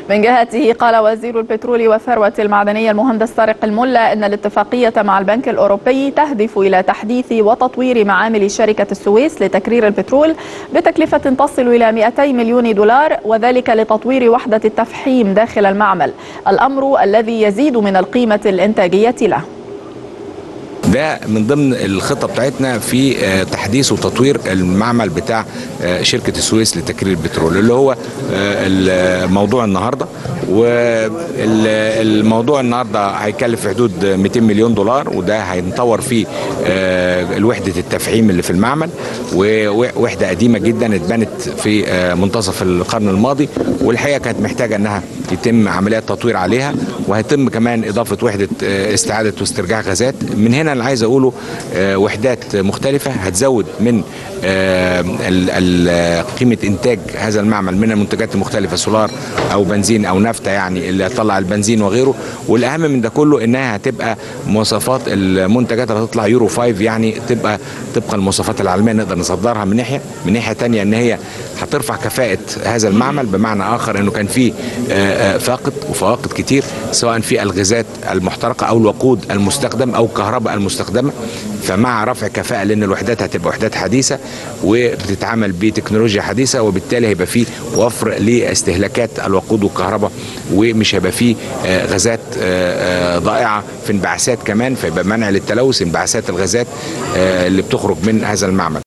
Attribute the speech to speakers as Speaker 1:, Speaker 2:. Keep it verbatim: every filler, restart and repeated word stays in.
Speaker 1: من جهته قال وزير البترول والثروة المعدنية المهندس طارق الملا إن الاتفاقية مع البنك الأوروبي تهدف إلى تحديث وتطوير معامل شركة السويس لتكرير البترول بتكلفة تصل إلى مئتي مليون دولار، وذلك لتطوير وحدة التفحيم داخل المعمل، الأمر الذي يزيد من القيمة الإنتاجية له.
Speaker 2: ده من ضمن الخطة بتاعتنا في تحديث وتطوير المعمل بتاع شركة السويس لتكرير البترول، اللي هو الموضوع النهاردة. والموضوع النهاردة هيكلف في حدود مئتين مليون دولار، وده هنطور فيه الوحدة التفحيم اللي في المعمل، ووحدة قديمة جدا اتبنت في منتصف القرن الماضي، والحقيقة كانت محتاجة انها يتم عمليات تطوير عليها، وهيتم كمان اضافة وحدة استعادة واسترجاع غازات. من هنا اللي عايز اقوله وحدات مختلفة هتزود من قيمة انتاج هذا المعمل من المنتجات المختلفة، سولار او بنزين او نفط، يعني اللي هتطلع البنزين وغيره. والاهم من ده كله انها هتبقى مواصفات المنتجات اللي هتطلع يورو خمسة، يعني تبقى طبقا المواصفات العالمية نقدر نصدرها من ناحية. من ناحية تانية ان هي هترفع كفاءة هذا المعمل، بمعنى اخر انه كان فيه فاقد وفواقد كتير، سواء في الغازات المحترقة او الوقود المستخدم او الكهرباء المستخدمة. فمع رفع كفاءة، لان الوحدات هتبقى وحدات حديثة وبتتعامل بتكنولوجيا حديثة، وبالتالي هيبقى فيه وفر لاستهلاكات الوقود والكهرباء، ومش هيبقى فيه غازات ضائعة في انبعاثات كمان، فيبقى منع للتلوث انبعاثات الغازات اللي بتخرج من هذا المعمل.